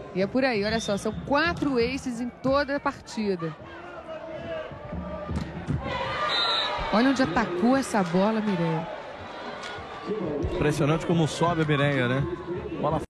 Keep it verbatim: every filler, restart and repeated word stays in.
E é por aí, olha só, são quatro aces em toda a partida. Olha onde atacou essa bola, Mireia. Impressionante como sobe a Mireia, né? Bola